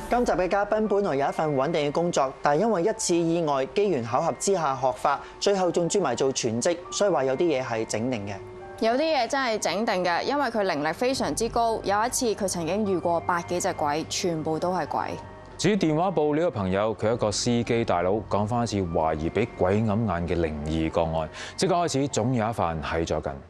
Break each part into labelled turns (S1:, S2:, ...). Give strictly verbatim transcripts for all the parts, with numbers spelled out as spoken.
S1: 今集嘅嘉賓本來有一份穩定嘅工作，但係因為一次意外，機緣巧合之下學法，最後仲轉埋做全職，所以話有啲嘢係整定嘅。
S2: 有啲嘢真係整定嘅，因為佢靈力非常之高。有一次佢曾經遇過百幾隻鬼，全部都係鬼。
S3: 至於電話簿呢個朋友，佢係一個司機大佬，講翻一次懷疑俾鬼揞眼嘅靈異個案。即刻開始，總有一飯喺咗緊。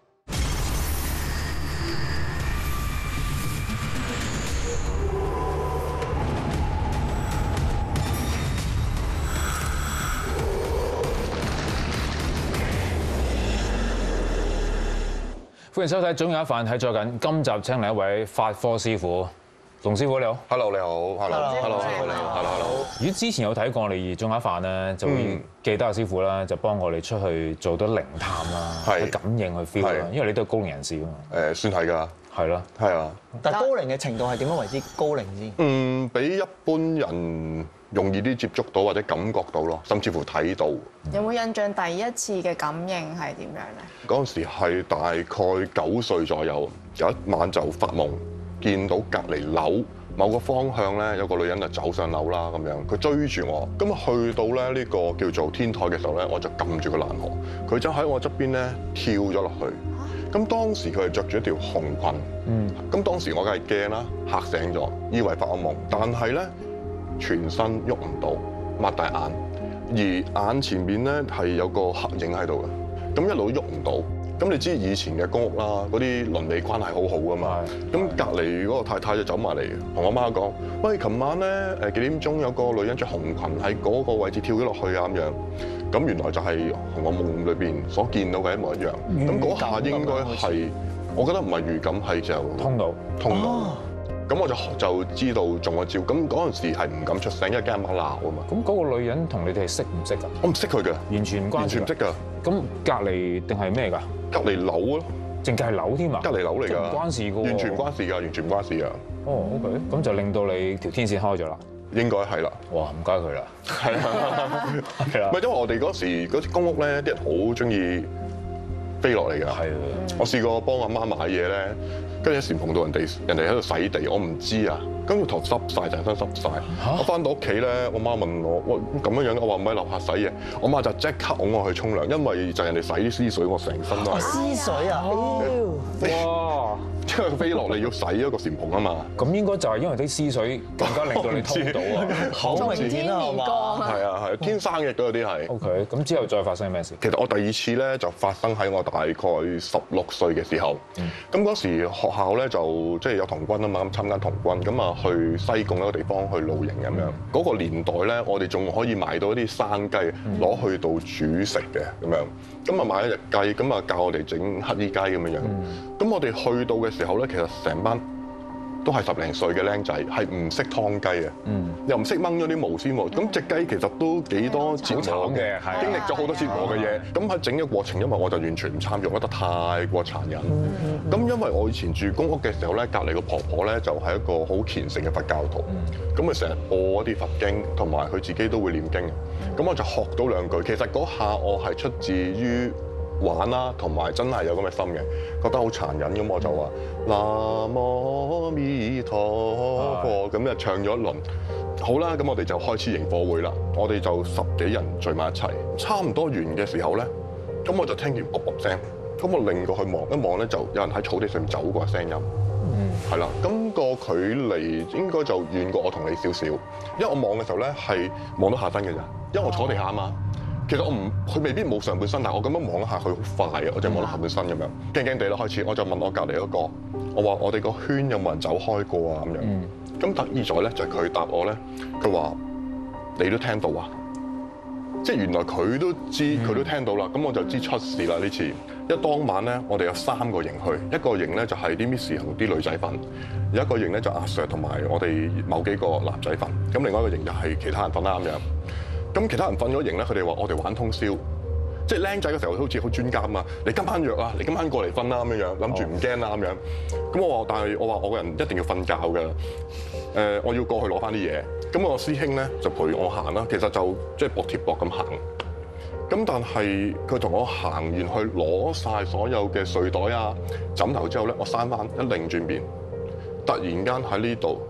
S3: 歡迎收睇《總有一飯喺咗緊》。今集請嚟一位法科師傅，龍師傅你好。
S4: Hello 你好，Hello，Hello，你好，Hello，Hello。如
S3: 果之前有睇過我哋《總有一飯》咧，就會記得阿師傅啦，就幫我哋出去做到靈探啦，去感應去 feel 啦。因為你都係高靈人士啊嘛。誒，
S4: 算係㗎。係咯。係啊。
S1: 但係高靈嘅程度係點樣為之高靈先？
S4: 嗯，比一般人容易啲接觸到或者感覺到咯，甚至乎睇到。
S2: 有冇印象第一次嘅感應係點樣咧？
S4: 嗰陣時係大概九歲左右，有一晚就發夢，見到隔離樓某個方向咧有個女人就走上樓啦咁樣，佢追住我，咁啊去到咧呢個叫做天台嘅時候咧，我就撳住個欄河，佢就喺我側邊咧跳咗落去。咁當時佢係着住一條紅裙，嗯，咁當時我梗係驚啦，嚇醒咗，以為發惡夢，但係咧全身喐唔到，擘大眼，而眼前面咧係有個黑影喺度嘅，咁一路喐唔到。咁你知以前嘅公屋啦，嗰啲鄰里關係好好噶嘛，咁隔離嗰個太太就走埋嚟同我媽講：喂，琴晚咧誒幾點鐘有個女人着紅裙喺嗰個位置跳咗落去啊咁樣。咁原來就係同我夢裏邊所見到嘅一模一樣。咁嗰下應該係，我覺得唔係預感，係就
S3: 通到
S4: 通到。咁我就就知道中咗招。咁嗰陣時係唔敢出聲，因為驚阿媽鬧啊嘛。
S3: 咁嗰個女人同你哋係識唔識㗎？
S4: 我唔識佢嘅，
S3: 完全唔關。
S4: 完全唔識㗎。
S3: 咁隔離定係咩㗎？
S4: 隔離樓咯，
S3: 淨係樓添啊！
S4: 隔離樓嚟㗎，
S3: 唔關事㗎喎。
S4: 完全唔關事㗎，完全唔關事㗎。
S3: 哦 ，OK，咁就令到你條天線開咗啦。
S4: 應該係啦。
S3: 哇，唔該佢啦。
S4: 係啊，係啦。唔係因為我哋嗰時嗰啲公屋咧，啲人好中意飛落嚟㗎。係啊。我試過幫阿媽買嘢咧，跟住一時碰到人哋人哋喺度洗地，我唔知啊。跟住頭濕晒，成身濕晒。我翻到屋企咧，我媽問我：喂，咁樣樣，我話唔喺樓下洗嘢。我媽就即刻拱我去沖涼，因為就人哋洗啲屍水，我成身都係。
S1: 屍水啊！
S3: 哇！
S4: 因為飛落嚟要洗一個簷篷啊嘛。
S3: 咁應該就係因為啲屍水更加令到你通到啊！
S1: 好明顯啦，係嘛？
S4: 係啊係，天生嘅都有啲係。
S3: OK，咁之後再發生咩事？
S4: 其實我第二次咧就發生喺我大概十六歲嘅時候。咁嗰時學校咧就即係有童軍啊嘛，咁參加童軍，咁啊去西貢一個地方去露營咁樣。嗰個年代咧，我哋仲可以買到一啲生雞攞去到煮食嘅咁樣。咁啊買一隻雞，咁啊教我哋整乞衣雞咁樣樣。咁我哋去到嘅時候咧，其實成班都係十零歲嘅僆仔，係唔識劏雞嘅，嗯、又唔識掹咗啲毛先喎。咁隻雞其實都幾多折磨嘅，經歷咗好多折磨嘅嘢。咁喺整嘅過程，因為我就完全唔參與，我覺得太過殘忍。咁、嗯、因為我以前住公屋嘅時候咧，隔離個婆婆咧就係一個好虔誠嘅佛教徒，咁佢成日播一啲佛經，同埋佢自己都會念經。咁我就學到兩句。其實嗰下我係出自於玩啦，同埋真係有咁嘅心嘅，覺得好殘忍，咁我就話南無阿彌陀佛，咁就唱咗一輪。好啦，咁我哋就開始營火會啦。我哋就十幾人聚埋一齊，差唔多完嘅時候咧，咁我就聽見卜卜聲，咁我擰過去望一望咧，就有人喺草地上面走過嘅聲音。嗯，係啦，咁個距離應該就遠過我同你少少，因為我望嘅時候咧係望到下身嘅咋，因為我坐地下啊嘛。其實我唔，佢未必冇上半身，但係我咁樣望一下佢好快啊，我就望到下半身咁樣，驚驚地啦開始，我就問我隔離嗰個，我話我哋個圈有冇人走開過啊咁樣，咁得意在咧就係佢答我咧，佢話你都聽到啊，即係原來佢都知，佢都聽到啦，咁我就知出事啦呢次。因為當晚咧，我哋有三個營去，一個營咧就係啲 Miss 同啲女仔瞓，有一個營咧就阿 Sir 同埋我哋某幾個男仔瞓，咁另外一個營就係其他人瞓啦咁樣。咁其他人瞓咗營咧，佢哋話我哋玩通宵，即係僆仔嘅時候好似好專家啊嘛，你今晚約啊，你今晚過嚟瞓啦咁樣樣，諗住唔驚啦咁樣。咁我話，但係我話我個人一定要瞓覺㗎，誒，我要過去攞翻啲嘢。咁我師兄咧就陪我行啦，其實就即係膊貼膊咁行。咁但係佢同我行完去攞晒所有嘅睡袋啊、枕頭之後咧，我閂翻一擰轉面，突然間喺呢度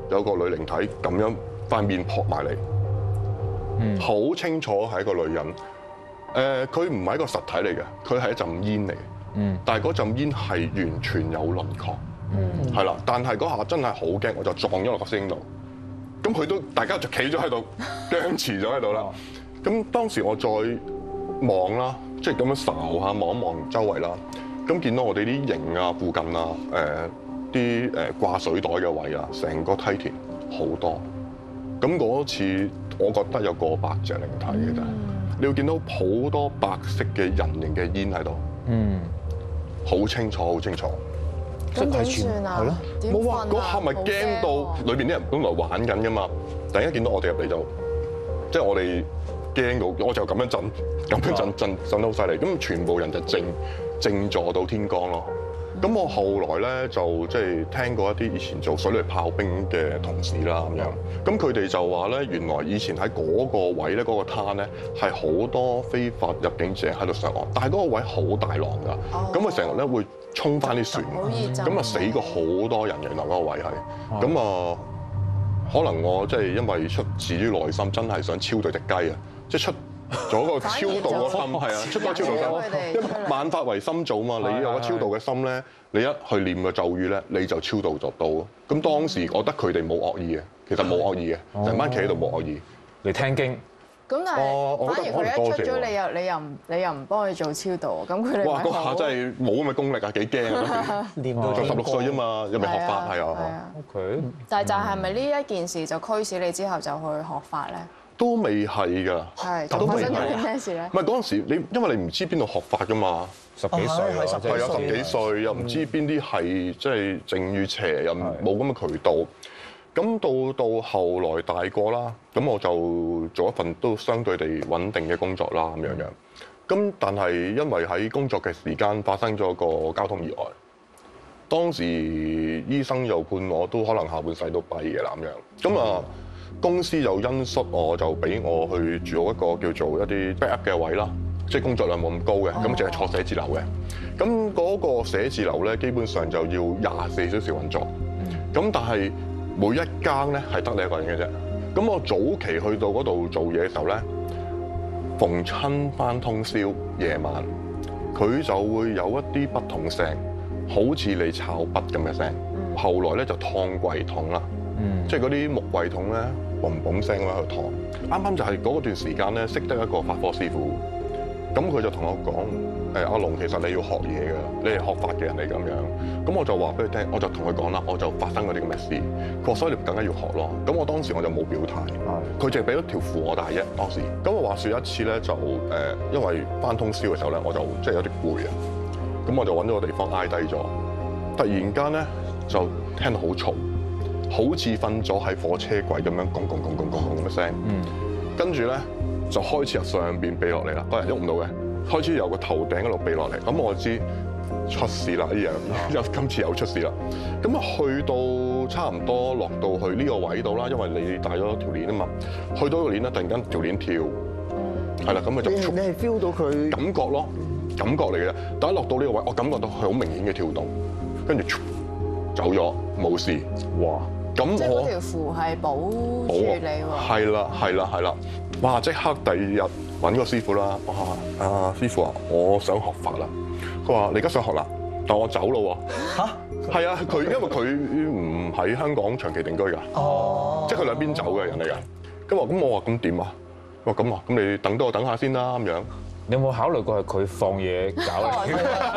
S4: 有個女靈體咁樣塊面撲埋嚟，好、嗯、清楚係一個女人。誒，佢唔係一個實體嚟嘅，佢係一陣煙嚟嘅。嗯，但係嗰陣煙係完全有輪廓。嗯，係啦，但係嗰下真係好驚，我就撞咗落個師兄度。咁佢都大家就企咗喺度，僵持咗喺度啦。咁當時我再望啦，即係咁樣睄下望一望周圍啦。咁見到我哋啲營啊、附近啊、誒啲誒掛水袋嘅位啊，成個梯田好多。咁嗰次我覺得有過百隻靈體嘅啫。你會見到好多白色嘅人形嘅煙喺度，嗯，好清楚，好清楚。
S2: 咁點算啊？係咯，
S4: 冇啊！嗰下咪驚到裏邊啲人本來玩緊噶嘛，突然間見到我哋入嚟就，即係我哋驚到，我就咁樣震，咁樣震震震得好犀利。咁全部人就靜靜坐到天光咯。咁我後來咧就即係聽過一啲以前做水雷炮兵嘅同事啦咁樣，咁佢哋就話咧，原來以前喺嗰個位咧，嗰個灘咧係好多非法入境者喺度上岸，但係嗰個位好大浪㗎，咁佢成日咧會衝翻啲船，咁啊死過好多人，原來嗰個位係，咁啊可能我即係因為出自於內心，真係想超對隻雞啊，即係出咗個超度個心，係啊，出多超度心，因為萬法唯心造嘛，你有個超度嘅心咧，你一去念個咒語咧，你就超度就到。咁當時我覺得佢哋冇惡意嘅，其實冇惡意嘅，成班企喺度冇惡意嚟聽經。
S2: 咁但係反而佢一出咗，你又你又唔你又唔幫佢做超度，咁佢哋
S4: 哇！嗰下真係冇咁嘅功力啊，幾驚啊！念到十六歲啫嘛，又未學法係啊。
S3: OK。
S2: 但係就係咪呢一件事就驅使你之後就去學法咧？
S4: 都未係㗎，
S2: 係發生咗啲咩事咧？
S4: 唔係嗰陣時，你因為你唔知邊度學法㗎嘛，
S3: 十幾歲係
S4: 係有十幾歲，又唔知邊啲係即係正與邪，又冇咁嘅渠道。咁到到後來大個啦，咁我就做一份都相對地穩定嘅工作啦，咁樣樣。咁但係因為喺工作嘅時間發生咗個交通意外，當時醫生又判我都可能下半世都跛嘅啦，咁樣。咁啊。公司又因恤我，就俾我去住一個叫做一啲 backup 嘅位啦，即係工作量冇咁高嘅，咁淨係坐寫字樓嘅。咁嗰個寫字樓咧，基本上就要廿四小時運作。咁但係每一間咧係得你一個人嘅啫。咁我早期去到嗰度做嘢嘅時候咧，逢親返通宵夜晚，佢就會有一啲不同聲，好似你炒筆咁嘅聲。後來咧就燙櫃桶啦，即係嗰啲木櫃桶咧。嘣嘣聲咁樣去燙，啱啱就係嗰段時間咧，識得一個法科師傅，咁佢就同我講：誒阿龍，其實你要學嘢㗎，你係學法嘅人嚟咁樣。咁我就話俾佢聽，我就同佢講啦，我就發生嗰啲咁嘅事。佢話：所以你更加要學咯。咁我當時我就冇表態，佢淨係俾咗條褲我戴啫。當時，咁我話説一次咧，就誒，因為翻通宵嘅時候咧，我就即係有啲攰啊。咁我就揾咗個地方挨低咗，突然間咧就聽到好嘈。好似瞓咗喺火車軌咁樣，拱拱拱拱拱拱咁嘅聲。嗯。跟住咧就開始由上邊飛落嚟啦，個人喐唔到嘅，開始由個頭頂嗰度飛落嚟。咁我知出事啦，呢樣又今次又出事啦。咁啊去到差唔多落到去呢個位度啦，因為你帶咗條鏈啊嘛，去到個鏈咧，突然間條鏈跳，係啦，咁咪就
S1: 你你係 feel 到佢
S4: 感覺咯，感覺嚟嘅。但一落到呢個位，我感覺到佢好明顯嘅跳動，跟住走咗冇事。哇！咁我
S2: 即係嗰條符係保住你喎。
S4: 係啦，係啦，係啦。哇！即刻第二日揾個師傅啦。哇！啊師傅啊，我想學法啦。佢話：你而家想學啦，但我走咯喎。嚇？係啊，佢因為佢唔喺香港長期定居㗎。哦。即係佢兩邊走嘅人嚟㗎。咁話咁我話咁點啊？我話咁啊，咁你等多我等下先啦咁樣。
S3: 你有冇考慮過係佢放嘢搞你？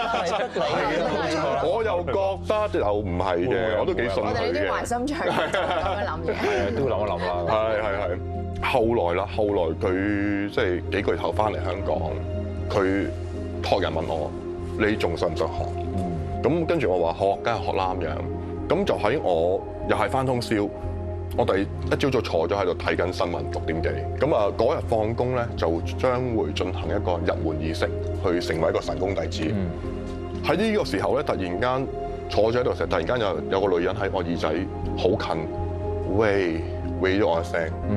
S4: 我又覺得又唔係嘅，我都幾信佢嘅。
S2: 我哋呢啲壞心腸咁樣諗嘢。
S3: 係啊，都要諗一諗啦。
S4: 係係係。後來啦，後來佢即係幾個月後翻嚟香港，佢託人問我：你仲想唔想學？咁跟住我話學，梗係學啦咁樣。咁就喺我又係翻通宵。我哋一朝早坐咗喺度睇緊新聞，六點幾咁啊！嗰日放工咧，就將會進行一個入門儀式，去成為一個神功弟子。喺呢、嗯、個時候咧，突然間坐咗喺度時，突然間有有個女人喺我耳仔好近，喂喂咗我一聲。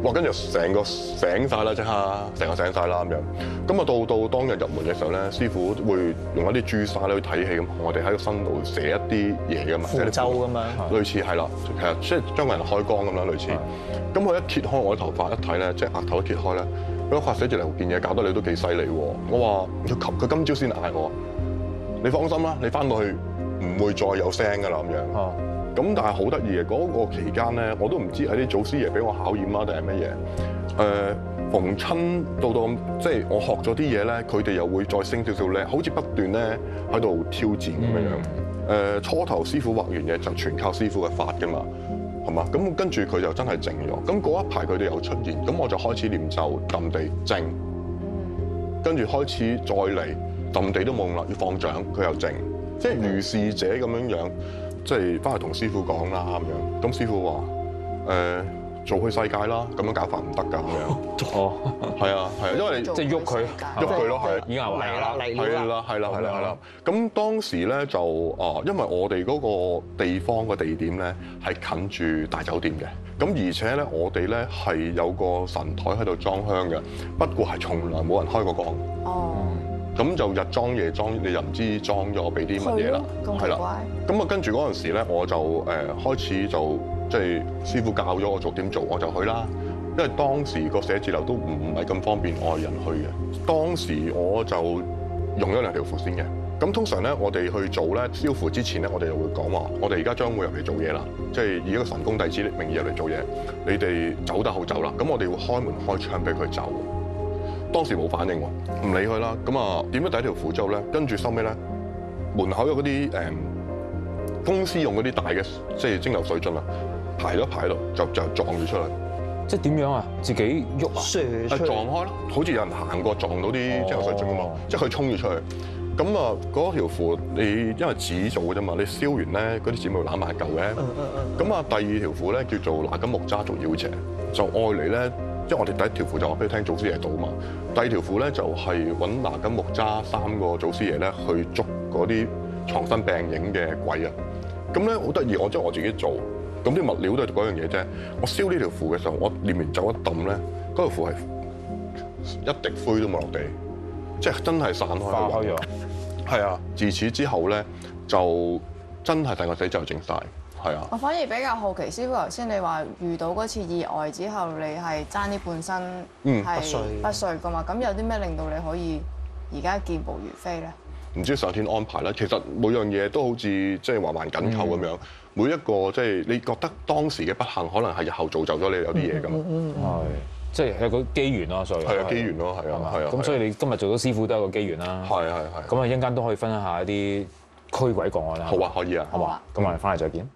S4: 哇！跟住成個醒晒啦，即刻成個醒晒啦咁樣。咁啊到到當日入門嘅時候咧，師傅會用一啲朱砂咧去睇戲咁，我哋喺個身度寫一啲嘢噶嘛，
S1: 符咒咁樣，
S4: 類似係啦，其實即係將個人開光咁啦，類似。咁佢一揭開我嘅頭髮一睇咧，即係額頭一揭開咧，嗰塊寫住嚟件嘢搞得你都幾犀利喎！我話佢琴佢今朝先嗌我，你放心啦，你翻到去唔會再有聲噶啦咁樣。
S3: 哦。
S4: 咁但係好得意嘅嗰個期間咧，我都唔知係啲祖師爺俾我考驗啊定係乜嘢。誒、呃，逢親到到即係我學咗啲嘢咧，佢哋又會再升少少咧，好似不斷咧喺度挑戰咁樣樣。誒、呃，初頭師傅畫完嘢就全靠師傅嘅法㗎嘛，係嘛？咁跟住佢就真係靜咗。咁嗰一排佢哋又出現，咁我就開始念咒揼地靜，跟住開始再嚟揼地都冇用啦，要放掌佢又靜，即係如是者咁樣樣。即係翻嚟同師傅講啦咁樣，咁師傅話誒做去世界啦，咁樣搞法唔得㗎咁樣。哦，係啊係啊，因為你
S3: 即係喐佢
S4: 喐佢咯，係
S3: 已經係
S1: 嚟啦嚟
S4: 係啦係啦係啦係啦。咁當時咧就啊，因為我哋嗰個地方個地點咧係近住大酒店嘅，咁而且咧我哋咧係有個神台喺度裝香嘅，不過係從來冇人開過光。哦。咁就日裝夜裝，你又唔知裝咗俾啲乜嘢啦，係啦。咁啊跟住嗰陣時咧，我就誒開始就即係師傅教咗我做點做，我就去啦。因為當時個寫字樓都唔係咁方便外人去嘅。當時我就用咗兩條符先嘅。咁通常咧，我哋去做咧燒符之前咧，我哋就會講話，我哋而家將會入嚟做嘢啦，即係以一個神功弟子名義入嚟做嘢。你哋走得好走啦，咁我哋會開門開窗俾佢走。當時冇反應喎，唔理佢啦。咁啊，點咗第一條符之後咧，跟住收尾咧，門口有嗰啲誒公司用嗰啲大嘅即係蒸餾水樽啊，排咗排喺度，就就撞咗出嚟。
S3: 即係點樣啊？自己喐啊？
S1: 射出
S4: 撞開咯，好似有人行過撞到啲蒸餾水樽啊嘛，即係佢衝咗出去。咁啊，嗰條符你因為紙做嘅啫嘛，你燒完咧嗰啲紙咪會攬埋嚿嘅。咁啊，第二條符咧叫做拿緊木渣做妖邪，就愛嚟咧。即係我哋第一條符就話俾你聽祖師爺到嘛，第二條符咧就係揾拿緊木渣三個祖師爺咧去捉嗰啲藏身病影嘅鬼啊！咁咧好得意，我即係我自己做，咁啲物料都係嗰樣嘢啫。我燒呢條符嘅時候，我念完咒一揼咧，嗰條符係一滴灰都冇落地，即係真係散開
S3: 化開咗。
S4: 係啊，自此之後咧就真係成個死就靜晒。係啊！
S2: 我反而比較好奇，師傅頭先你話遇到嗰次意外之後，你係爭啲半身係不遂不遂噶嘛？咁有啲咩令到你可以而家健步如飛咧？
S4: 唔知上天安排啦。其實每樣嘢都好似即係環環緊扣咁樣，每一個即係你覺得當時嘅不幸，可能係日後造就咗你有啲嘢咁。
S3: 係，即係有個機緣咯，所以
S4: 係啊，機緣咯，係啊，係啊。
S3: 咁所以你今日做到師傅都有個機緣啦。
S4: 係係係。
S3: 咁啊，一陣間都可以分享下一啲驅鬼個案啦。
S4: 好啊，可以啊，
S3: 好嘛。咁我哋翻嚟再見。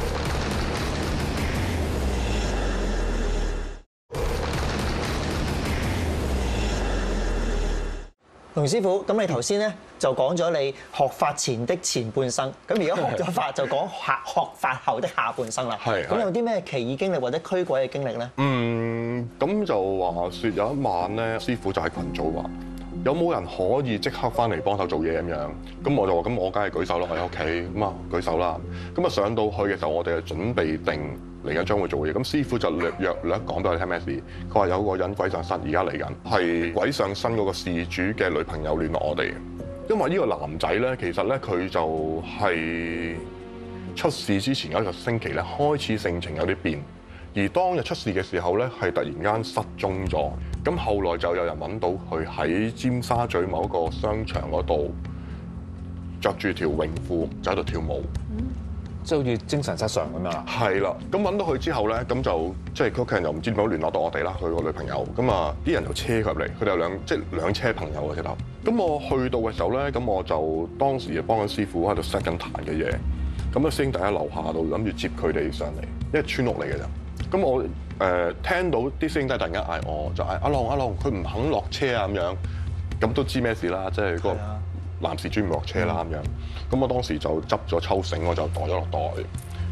S1: 龍師傅，咁你頭先咧就講咗你學法前的前半生，咁而家學咗法就講學學法後的下半生啦。係。咁有啲咩奇異經歷或者驅鬼嘅經歷咧？嗯，
S4: 咁就話説有一晚咧，師傅就喺群組話：有冇人可以即刻翻嚟幫手做嘢咁樣？咁我就話：咁我梗係舉手咯，喺屋企咁啊舉手啦。咁啊上到去嘅時候，我哋就準備定嚟緊將會做嘢。咁師傅就略略略講俾我聽咩事。佢話有個人鬼上身，而家嚟緊，係鬼上身嗰個事主嘅女朋友聯絡我哋。因為呢個男仔咧，其實咧佢就係出事之前有一個星期咧，開始性情有啲變。而當日出事嘅時候咧，係突然間失蹤咗。咁後來就有人揾到佢喺尖沙咀某一個商場嗰度，着住條泳褲就喺度跳舞，嗯、
S3: 即係好似精神失常咁樣啦。係
S4: 啦，咁揾到佢之後咧，咁就即係佢屋企人又唔知點樣聯絡到我哋啦，佢個女朋友。咁啊，啲人就車佢入嚟，佢哋有兩即係兩車朋友嘅直頭。咁我去到嘅時候咧，咁我就當時就幫緊師傅喺度 set 緊壇嘅嘢。咁啊，師兄弟喺樓下度諗住接佢哋上嚟，因為村屋嚟嘅咋。咁我誒、呃、聽到啲師兄弟突然間嗌我，就嗌阿龍阿龍，佢唔肯落車啊咁樣，咁都知咩事啦，即係個男事主唔落車啦咁樣。咁我當時就執咗抽繩，我就袋咗落袋。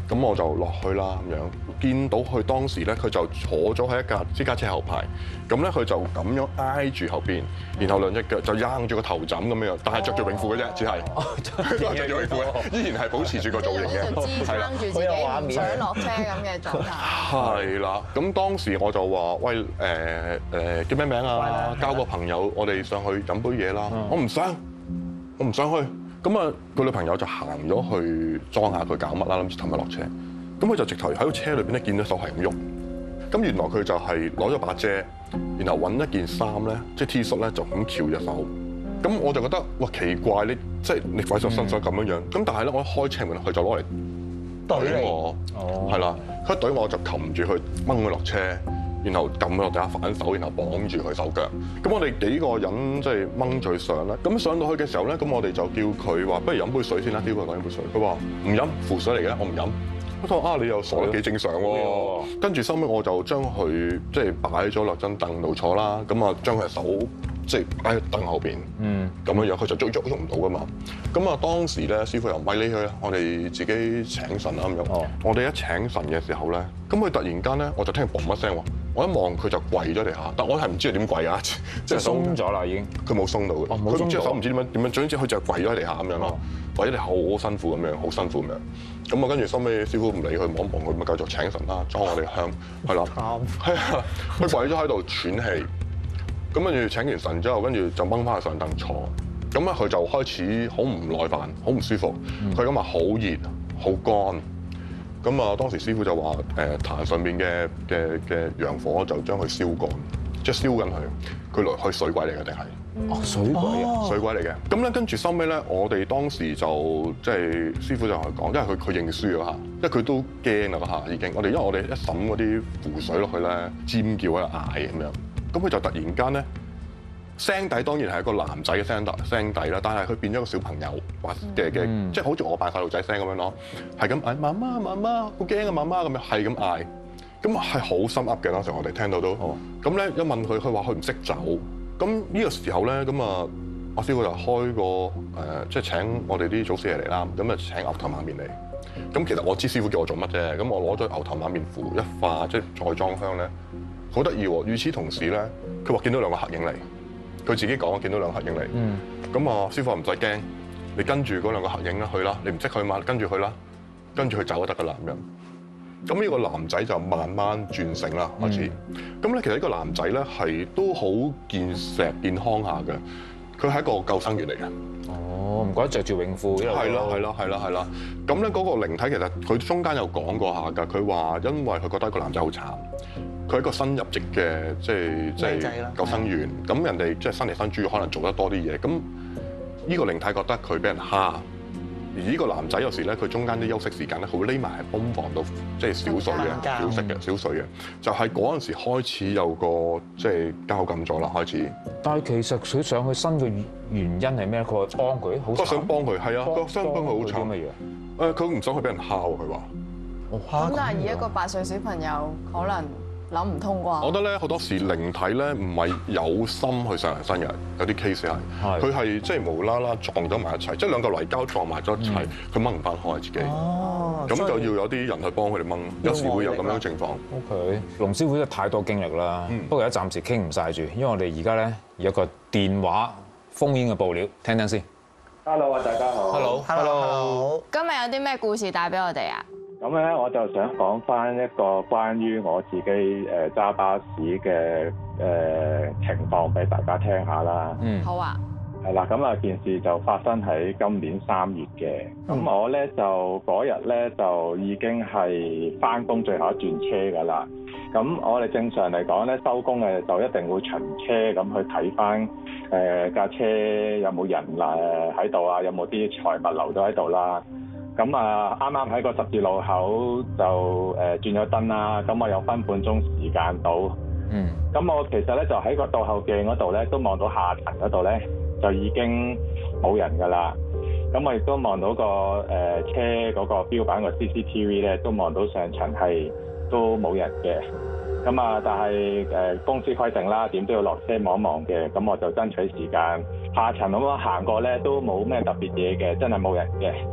S4: 咁我就落去啦咁樣，見到佢當時咧，佢就坐咗喺一架私家車後排，咁咧佢就咁樣挨住後邊，然後兩隻腳就掗住個頭枕咁樣，但係着住泳褲嘅啫，只係着住泳褲嘅，依然係保持住個造型嘅，
S2: 係啦，支撐住自己唔想落車咁嘅狀態。係
S4: 啦，咁當時我就話：喂誒誒叫咩名啊？交個朋友，我哋上去飲杯嘢啦。我唔想，我唔想去。咁啊，佢女朋友就行咗去裝下佢搞乜啦，諗住氹佢落車。咁佢就直頭喺個車裏邊咧，見到手係咁喐。咁原來佢就係攞咗把遮，然後揾一件衫咧，即係 T 恤咧，就咁翹隻手。咁我就覺得哇奇怪，你即係你鬼上身手咁樣樣。咁但係咧，我一開車門，佢就攞嚟懟我，係啦，佢一懟我就擒住佢掹佢落車。然後撳落地下反手，然後綁住佢手腳。咁我哋幾個人即係掹住上啦。咁上到去嘅時候咧，咁我哋就叫佢話：不如飲杯水先啦。叫佢講飲杯水。佢話唔飲，符水嚟嘅，我唔飲。我話啊，你又傻得幾正常喎。跟住收尾我就將佢即係擺咗落張凳度坐啦。咁啊，將佢手即係擺喺凳後邊。嗯。咁樣樣，佢就喐喐喐唔到噶嘛。咁啊，當時咧，師傅又唔咪理佢啦，我哋自己請神啦咁樣。哦。我哋一請神嘅時候咧，咁佢突然間咧，我就聽嘣一聲喎。我一望佢就跪咗地下，但我係唔知佢點跪啊！
S3: 即係鬆咗啦已經。佢
S4: 冇鬆到嘅，佢隻手唔知點樣點樣，總之佢就跪咗喺地下咁樣咯，跪咗地下好辛苦咁樣，好辛苦咁樣。咁啊，跟住收尾師傅唔理佢，望一望佢，咪繼續請神啦，裝我哋香，係啦，係啊，佢跪咗喺度喘氣。咁跟住請完神之後，跟住就掹翻去上凳坐。咁咧佢就開始好唔耐煩，好唔舒服。佢咁話好熱，好乾。咁啊，當時師傅就話誒壇上面嘅嘅嘅陽火就將佢燒乾，即係燒緊佢。佢來去水鬼嚟嘅定係？哦，水鬼啊！水鬼嚟嘅。咁咧跟住收尾咧，我哋當時就即係師傅就同佢講，因為佢佢認輸咗下，因為佢都驚啦嗰下已經。我哋因為我哋一抌嗰啲符水落去咧，尖叫喺度嗌咁樣。咁佢就突然間咧。聲底當然係一個男仔嘅聲底聲底啦，但係佢變咗個小朋友或嘅嘅，嗯、即係好似我扮細路仔聲咁樣咯，係咁嗌媽媽媽媽，好驚啊媽媽咁樣，係咁嗌，咁係好心噏嘅當時我哋聽到都，咁咧、哦、一問佢，佢話佢唔識走，咁呢個時候咧咁啊，阿師傅就開個誒，即係請我哋啲祖師爺嚟啦，咁啊請牛頭馬面嚟，咁其實我知師傅叫我做乜啫，咁我攞咗牛頭馬面符一化，即係再裝香咧，好得意喎！與此同時咧，佢話見到兩個黑影嚟。佢自己講，見到兩個黑影嚟。咁啊、嗯，師傅唔使驚，你跟住嗰兩個黑影去啦。你唔識去嘛，跟住去啦，跟住去走就得噶啦咁樣。咁呢個男仔就慢慢轉醒啦，開始。咁咧、嗯，其實呢個男仔咧係都好健碩健康下嘅。佢係一個救生員嚟嘅。
S3: 哦，唔怪得着住泳褲。
S4: 係啦，係啦，係啦，係啦。咁咧嗰個靈體其實佢中間有講過下㗎。佢話因為佢覺得個男仔好慘。佢係一個新入職嘅，即係即係救生員。咁人哋即係新嚟新豬，可能做得多啲嘢。咁呢個靈體覺得佢俾人蝦，而呢個男仔有時咧，佢中間啲休息時間咧，佢會匿埋喺泵房度，即係小睡嘅、小息嘅、小睡嘅。就係嗰陣時開始有個即係交禁咗啦，開始。
S3: 但係其實佢上去新嘅原因係咩？佢話幫佢，好
S4: 想幫佢，係啊，佢想幫佢好慘
S3: 乜
S4: 嘢？誒，佢唔想去俾人蝦喎，佢話。
S2: 咁但係以一個八歲小朋友可能。諗唔通啩？我
S4: 覺得咧好多時靈體咧唔係有心去上人身嘅，有啲 case 係，佢係即係無啦啦撞咗埋一齊，即係兩個泥膠撞埋咗一齊，佢掹唔翻開自己。哦，咁就要有啲人去幫佢哋掹，有時會有咁樣嘅情況。
S3: OK，龍師傅真係太多經歷啦，不過而家暫時傾唔晒住，因為我哋而家咧有一個電話烽煙嘅報料，聽聽先。
S5: Hello 啊，大家好。
S3: Hello，Hello。
S2: 今日有啲咩故事帶俾我哋啊？
S5: 咁咧，我就想講翻一個關於我自己誒揸巴士嘅誒情況俾大家聽下啦。
S2: 嗯，好啊。
S5: 係啦，咁啊件事就發生喺今年三月嘅。咁、嗯、我咧就嗰日咧就已經係翻工最後一轉車㗎啦。咁我哋正常嚟講咧收工誒就一定會巡車咁去睇翻誒架車有冇人誒喺度啊，有冇啲財物留咗喺度啦。咁啊，啱啱喺個十字路口就誒、呃、轉咗燈啦，咁我有分半鐘時間到。嗯。咁我其實咧就喺個倒後鏡嗰度咧，都望到下層嗰度咧就已經冇人㗎啦。咁我亦都望到個誒、呃、車嗰個標板個 C C T V 咧，都望到上層係都冇人嘅。咁啊，但係誒、呃、公司規定啦，點都要落車望一望嘅。咁我就爭取時間下層咁樣行過咧，都冇咩特別嘢嘅，真係冇人嘅。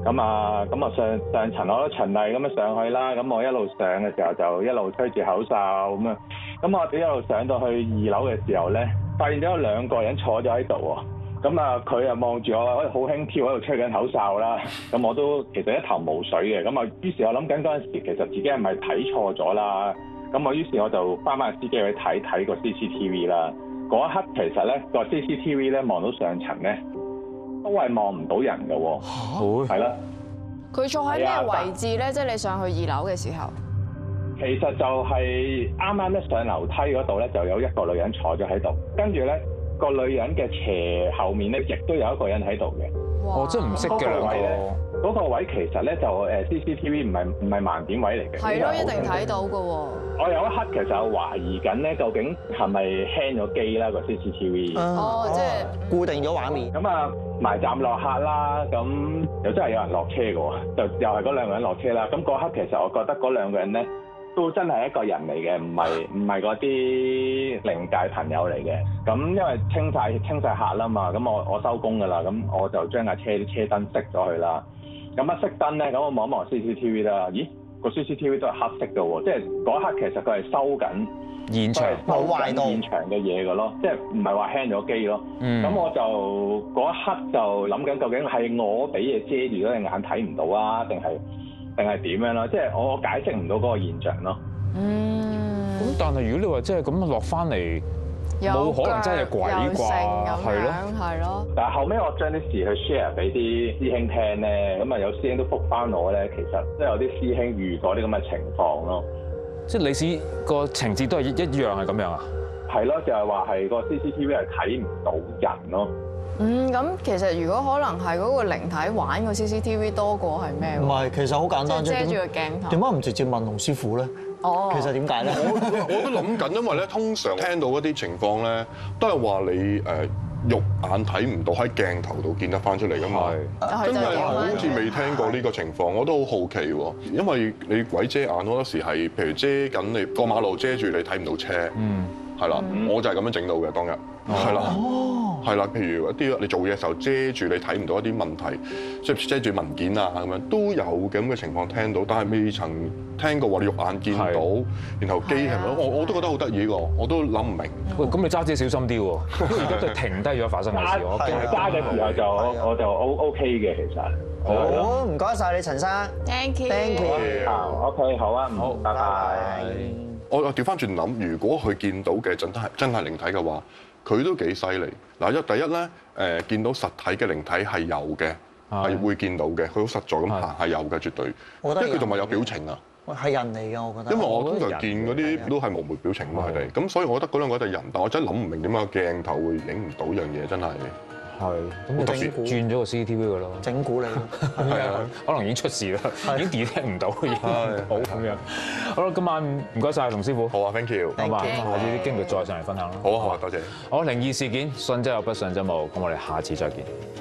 S5: 咁啊咁啊上上層我都循例咁樣上去啦。咁我一路上嘅時候就一路吹住口哨咁樣。咁我哋一路上到去二樓嘅時候咧，發現咗有兩個人坐咗喺度喎。咁啊，佢又望住我，好似好輕佻喺度吹緊口哨啦。咁我都其實一頭霧水嘅。咁啊，於是我諗緊嗰陣時，其實自己係咪睇錯咗啦？咁我於是我就翻返司機去睇睇個 C C T V 啦。嗰一刻其實咧個 C C T V 咧望到上層咧，都係望唔到人嘅喎。嚇，係啦。
S2: 佢坐喺咩位置咧？即係你上去二樓嘅時候。
S5: 其實就係啱啱一上樓梯嗰度咧，就有一個女人坐咗喺度，跟住咧個女人嘅斜後面咧，亦都有一個人喺度嘅。
S3: 哇！真係唔識嘅兩個。
S5: 嗰個位其實咧就誒 C C T V 唔係唔係盲點位嚟嘅。
S2: 係咯，一定睇到嘅喎。
S5: 我有一刻其實我懷疑緊咧，究竟係咪 hang 咗機啦個 C C T V？
S2: 哦，即係
S1: 固定咗畫面。
S5: 咁啊埋站落客啦，咁又真係有人落車嘅喎，就又係嗰兩個人落車啦。咁嗰刻其實我覺得嗰兩個人咧，都真係一個人嚟嘅，唔係唔係嗰啲靈界朋友嚟嘅。咁因為清晒清晒客啦嘛，咁我我收工㗎啦，咁我就將架車啲車燈熄咗佢啦。咁一熄燈咧，咁我望一望 C C T V 啦，咦個 C C T V 都係黑色嘅喎，即係嗰一刻其實佢係收緊
S3: 現場
S5: 收緊現場嘅嘢嘅咯，即係唔係話 hang 咗機咯。咁、嗯、我就嗰一刻就諗緊究竟係我俾嘢遮住咗隻眼睇唔到啊，定係定係點樣啦？即係我解釋唔到嗰個現象咯。
S2: 嗯。
S3: 咁但係如果你話即係咁落翻嚟，冇可能真係鬼啩，係咯，
S2: 係咯。
S5: 但係後尾我將啲事去 share 俾啲師兄聽咧，咁啊有師兄都覆翻我咧，其實即係有啲師兄遇過啲咁嘅情況咯。
S3: 即係你試個情節都係一一樣係咁樣啊？
S5: 係咯，就係話係個 C C T V 係睇唔到人咯。
S2: 嗯，咁其實如果可能係嗰個靈體玩個 C C T V 多過係咩？
S1: 唔係，其實好簡單啫。
S2: 遮住個鏡頭。
S1: 點解唔直接問龍師傅咧？哦，其實點解咧？
S4: 我我都諗緊，因為咧通常聽到一啲情況咧，都係話你誒肉眼睇唔到喺鏡頭度見得翻出嚟㗎嘛。係。真係好似未聽過呢個情況，我都好好奇喎。因為你鬼遮眼好多時係，譬如遮緊你過馬路遮住你睇唔到車。嗯。係啦，我就係咁樣整到嘅當日。係啦。哦。係啦，譬如一啲你做嘢嘅時候遮住你睇唔到一啲問題，即係遮住文件啊咁樣都有咁嘅情況聽到，但係未曾聽過話你肉眼見到，然後機係咪？我我都覺得好得意喎，我都諗唔明。
S3: 喂，咁你揸車小心啲喎，因為而家都停低咗發生嘅事。我
S5: 揸嘅時候就我我就 O O K 嘅其實。
S1: 好，唔該晒你陳生。
S2: Thank
S1: you。Thank
S5: you。OK， 好啊，好，拜拜。
S4: 我我調翻轉諗，如果佢見到嘅真係真係靈體嘅話，佢都幾犀利。嗱，一第一咧，誒見到實體嘅靈體係有嘅，係會見到嘅，佢好實在咁行係有嘅，絕對。因為佢同埋有表情啊。
S1: 係人嚟㗎，我覺得。
S4: 因為我通常見嗰啲都係無沒表情嘛，佢哋。咁所以我覺得嗰兩個係人，但我真係諗唔明點解個鏡頭會影唔到樣嘢，真係。係。
S3: 咁特別轉咗個 C C T V 㗎咯。整蠱你。係啊，可能已經出事啦，已經 detect 唔到，影唔到咁樣。好啦，今晚唔該曬龍師傅。
S4: 好啊 ，thank you。
S3: 好嘛，下次啲經歷再上嚟分享啦。
S4: 好啊，好啊，多謝。
S3: 好，靈異事件，信則有，不信則無。咁我哋下次再見。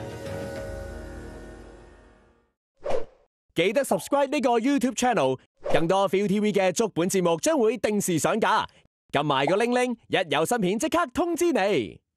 S6: 記得 subscribe 呢個 YouTube channel， 更多 ViuTV 嘅足本節目將會定時上架。撳埋個鈴鈴，一有新片即刻通知你。